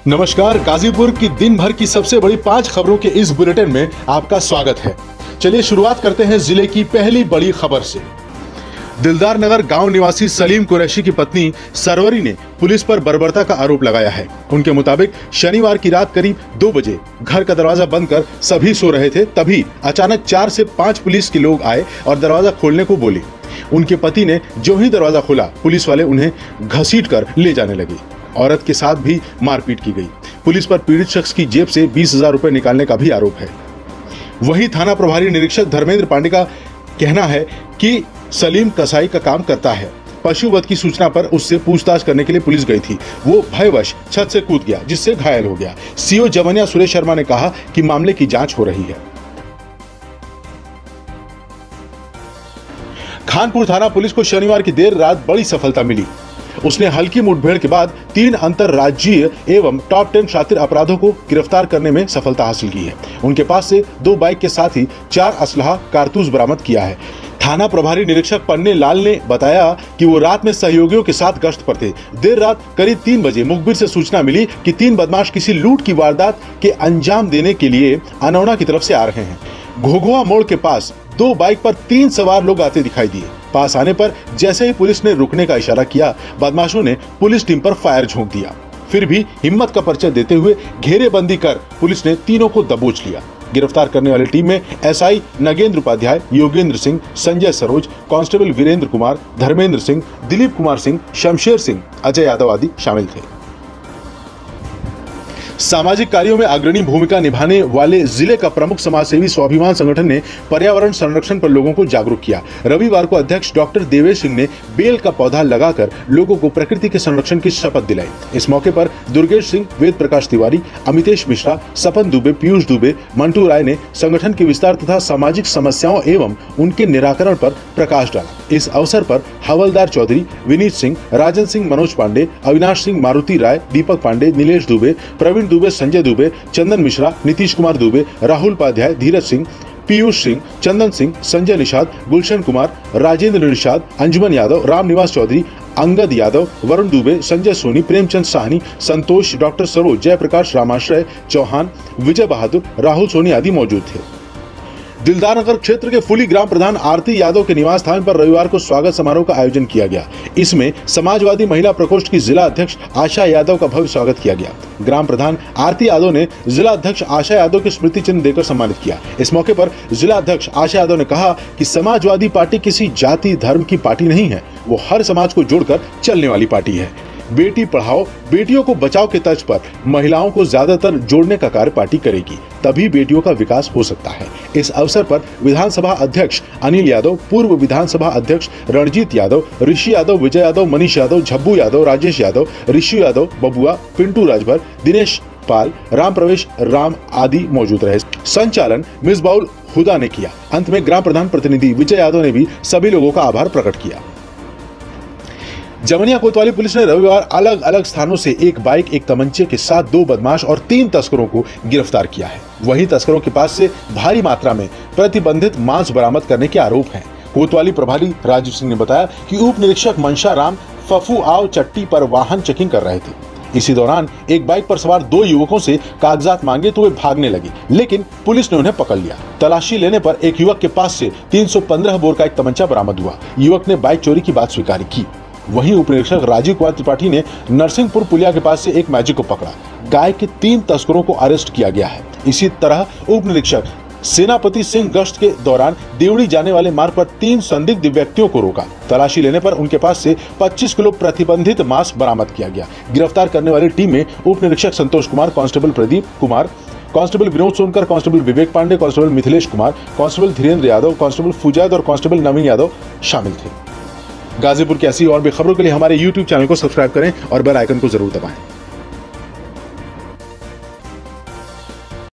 नमस्कार, गाजीपुर की दिन भर की सबसे बड़ी 5 खबरों के इस बुलेटिन में आपका स्वागत है। चलिए शुरुआत करते हैं जिले की पहली बड़ी खबर से। दिलदार नगर गांव निवासी सलीम कुरैशी की पत्नी सरवरी ने पुलिस पर बर्बरता का आरोप लगाया है। उनके मुताबिक शनिवार की रात करीब 2 बजे घर का दरवाजा बंद कर सभी सो रहे थे, तभी अचानक 4 से 5 पुलिस के लोग आए और दरवाजा खोलने को बोले। उनके पति ने जो ही दरवाजा खोला, पुलिस वाले उन्हें घसीट कर ले जाने लगे। औरत के साथ भी मारपीट की गई। पुलिस पर पीड़ित शख्स की जेब से 20,000 रुपए निकालने का भी आरोप है। वहीं थाना प्रभारी निरीक्षक धर्मेंद्र पांडे का कहना है कि सलीम कसाई का काम करता है। पशुवध की सूचना पर उससे पूछताछ करने के लिए पुलिस गई थी। वो भयवश छत से कूद गया, जिससे घायल हो गया। सीओ जवनिया सुरेश शर्मा ने कहा कि मामले की जांच हो रही है। खानपुर थाना पुलिस को शनिवार की देर रात बड़ी सफलता मिली। उसने हल्की मुठभेड़ के बाद 3 अंतरराज्यीय एवं टॉप 10 शातिर अपराधों को गिरफ्तार करने में सफलता हासिल की है। उनके पास से 2 बाइक के साथ ही 4 असलहा कारतूस बरामद किया है। थाना प्रभारी निरीक्षक पन्ने लाल ने बताया कि वो रात में सहयोगियों के साथ गश्त पर थे। देर रात करीब 3 बजे मुखबिर से सूचना मिली कि 3 बदमाश किसी लूट की वारदात के अंजाम देने के लिए अनौना की तरफ से आ रहे हैं। घोघुआ मोड़ के पास 2 बाइक पर 3 सवार लोग आते दिखाई दिए। पास आने पर जैसे ही पुलिस ने रुकने का इशारा किया, बदमाशों ने पुलिस टीम पर फायर झोंक दिया। फिर भी हिम्मत का परिचय देते हुए घेरेबंदी कर पुलिस ने तीनों को दबोच लिया। गिरफ्तार करने वाली टीम में एसआई नगेंद्र उपाध्याय, योगेंद्र सिंह, संजय सरोज, कांस्टेबल वीरेंद्र कुमार, धर्मेंद्र सिंह, दिलीप कुमार सिंह, शमशेर सिंह, अजय यादव आदि शामिल थे। सामाजिक कार्यों में अग्रणी भूमिका निभाने वाले जिले का प्रमुख समाजसेवी स्वाभिमान संगठन ने पर्यावरण संरक्षण पर लोगों को जागरूक किया। रविवार को अध्यक्ष डॉक्टर देवेश सिंह ने बेल का पौधा लगाकर लोगों को प्रकृति के संरक्षण की शपथ दिलाई। इस मौके पर दुर्गेश सिंह, वेद प्रकाश तिवारी, अमितेश मिश्रा, सपन दुबे, पीयूष दुबे, मंटू राय ने संगठन के विस्तार तथा सामाजिक समस्याओं एवं उनके निराकरण पर प्रकाश डाला। इस अवसर पर हवलदार चौधरी, विनीत सिंह, राजन सिंह, मनोज पांडे, अविनाश सिंह, मारुति राय, दीपक पांडे, नीलेश दुबे, प्रवीण दुबे, संजय दुबे, चंदन मिश्रा, नीतीश कुमार दुबे, राहुल उपाध्याय, धीरज सिंह, पीयूष सिंह, चंदन सिंह, संजय निषाद, गुलशन कुमार, राजेंद्र निषाद, अंजुमन यादव, रामनिवास चौधरी, अंगद यादव, वरुण दुबे, संजय सोनी, प्रेमचंद साहनी, संतोष, डॉक्टर सरोज, जयप्रकाश, रामाश्रय चौहान, विजय बहादुर, राहुल सोनी आदि मौजूद थे। दिलदार नगर क्षेत्र के फुली ग्राम प्रधान आरती यादव के निवास स्थान पर रविवार को स्वागत समारोह का आयोजन किया गया। इसमें समाजवादी महिला प्रकोष्ठ की जिला अध्यक्ष आशा यादव का भव्य स्वागत किया गया। ग्राम प्रधान आरती यादव ने जिला अध्यक्ष आशा यादव के स्मृति चिन्ह देकर सम्मानित किया। इस मौके पर जिला अध्यक्ष आशा यादव ने कहा कि समाजवादी पार्टी किसी जाति धर्म की पार्टी नहीं है, वो हर समाज को जोड़कर चलने वाली पार्टी है। बेटी पढ़ाओ बेटियों को बचाओ के तर्ज पर महिलाओं को ज्यादातर जोड़ने का कार्य पार्टी करेगी, तभी बेटियों का विकास हो सकता है। इस अवसर पर विधानसभा अध्यक्ष अनिल यादव, पूर्व विधानसभा अध्यक्ष रणजीत यादव, ऋषि यादव, विजय यादव, मनीष यादव, झब्बू यादव, राजेश यादव, ऋषि यादव, बबुआ, पिंटू राजभर, दिनेश पाल, राम प्रवेश राम आदि मौजूद रहे। संचालन मिसबाउल हुदा ने किया। अंत में ग्राम प्रधान प्रतिनिधि विजय यादव ने भी सभी लोगों का आभार प्रकट किया। जवनिया कोतवाली पुलिस ने रविवार अलग अलग स्थानों से 1 बाइक, 1 तमंचे के साथ 2 बदमाश और 3 तस्करों को गिरफ्तार किया है। वहीं तस्करों के पास से भारी मात्रा में प्रतिबंधित मांस बरामद करने के आरोप हैं। कोतवाली प्रभारी राजीव सिंह ने बताया कि उप निरीक्षक मनशा राम फफू आव चट्टी पर वाहन चेकिंग कर रहे थे। इसी दौरान एक बाइक पर सवार 2 युवकों से कागजात मांगे तो वे भागने लगे, लेकिन पुलिस ने उन्हें पकड़ लिया। तलाशी लेने पर एक युवक के पास से 315 बोर का एक तमंचा बरामद हुआ। युवक ने बाइक चोरी की बात स्वीकार की। वहीं उप निरीक्षक राजीव कुमार त्रिपाठी ने नरसिंहपुर पुलिया के पास से एक मैजिक को पकड़ा। गाय के 3 तस्करों को अरेस्ट किया गया है। इसी तरह उप निरीक्षक सेनापति सिंह गश्त के दौरान देवड़ी जाने वाले मार्ग पर 3 संदिग्ध व्यक्तियों को रोका। तलाशी लेने पर उनके पास से 25 किलो प्रतिबंधित मांस बरामद किया गया। गिरफ्तार करने वाली टीम में उप निरीक्षक Santosh Kumar, constable Pradeep Kumar, constable Vinod Sonkar, constable Vivek Pandey, constable Mithilesh Kumar, constable Dhirendra Yadav, constable Fuzaid और कांस्टेबल नवीन यादव शामिल थे। गाजीपुर की ऐसी और भी खबरों के लिए हमारे YouTube चैनल को सब्सक्राइब करें और बेल आइकन को जरूर दबाएं।